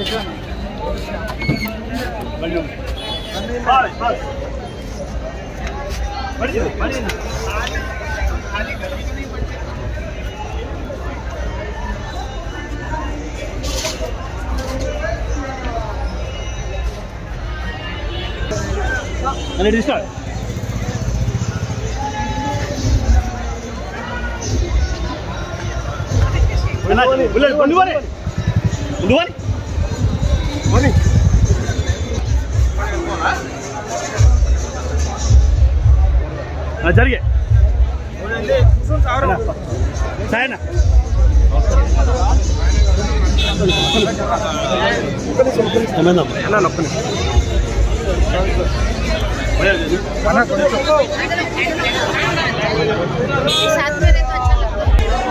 Ready, start. జరిగే సాయనా साथ में रहे तो अच्छा लगता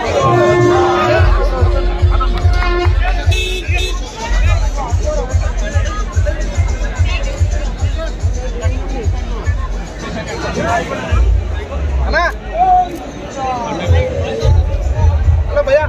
है हेलो भैया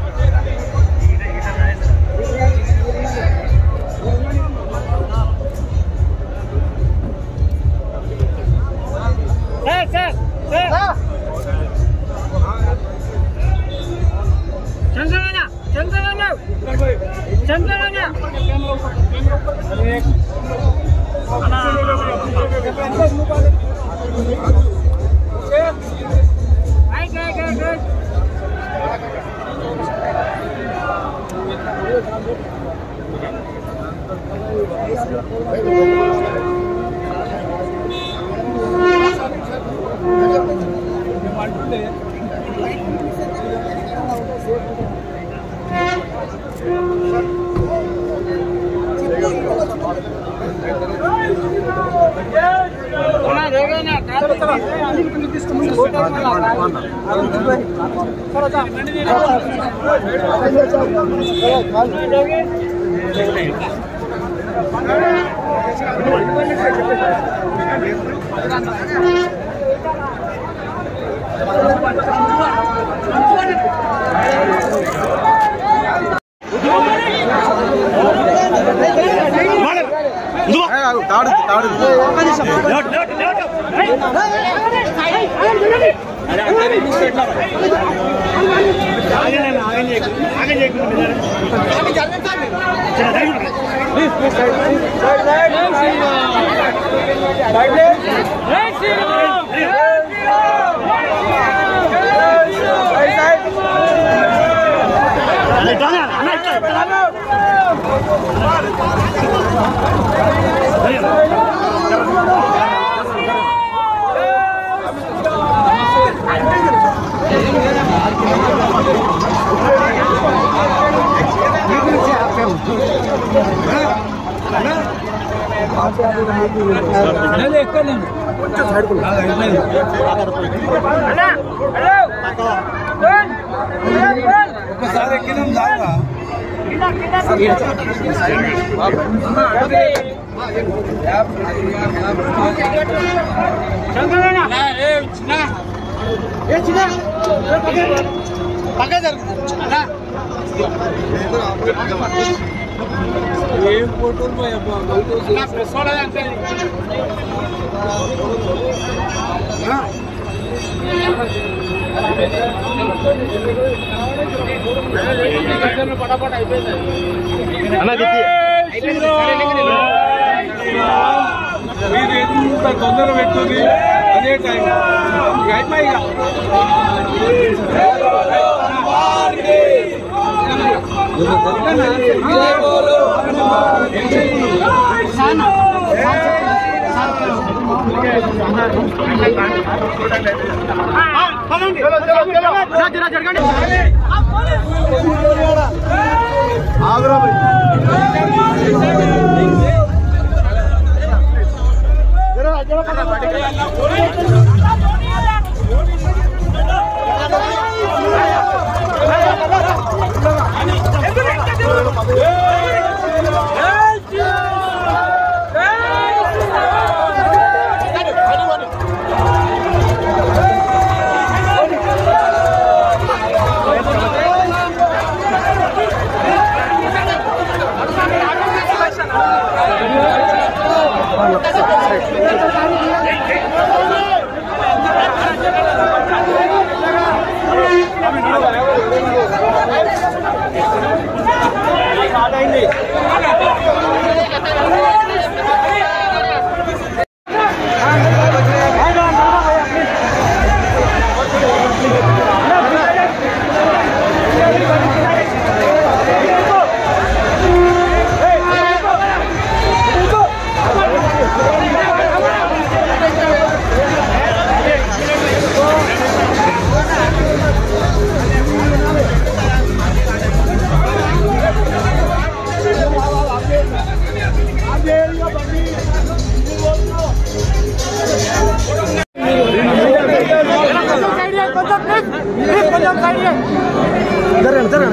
తొందర పెట్టుకుని అదే టైం అయిపోయి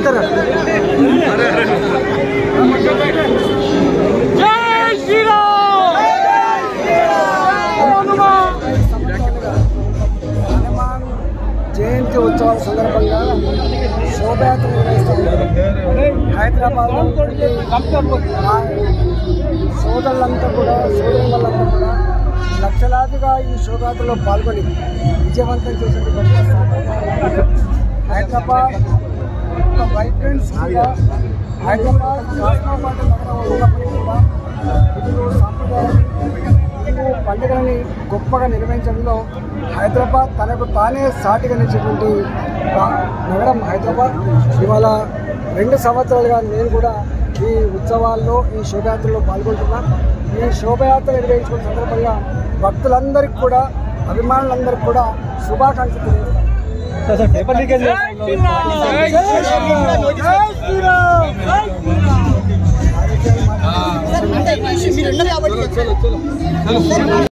వెళ్తారా? హనుమాన్ జయంతి ఉత్సవాల సందర్భంగా శోభయాత్ర నిర్వహిస్తున్నారు. హైదరాబాద్లో సోదరులంతా కూడా లక్షలాదిగా ఈ శోభయాత్రలో పాల్గొని విజయవంతం చేసినటువంటి హైదరాబాద్ ఒక వైబ్రెంట్ సిటీగా హైదరాబాద్ కాస్మోపాలిటన్ నగరం ఉన్నప్పటికీ కూడా హిందూ సాంప్రదాయాన్ని హిందూ పండుగలని గొప్పగా నిర్వహించడంలో హైదరాబాద్ తనకు తానే సాటిగా నిలిచేటువంటి నగరం హైదరాబాద్. ఇవాళ 2 సంవత్సరాలుగా నేను కూడా ఈ ఉత్సవాల్లో ఈ శోభయాత్రలో పాల్గొంటున్నాను. ఈ శోభయాత్ర నిర్వహించుకున్న సందర్భంగా భక్తులందరికీ కూడా అభిమానులందరికీ కూడా శుభాకాంక్షలు తెలియజేస్తాను.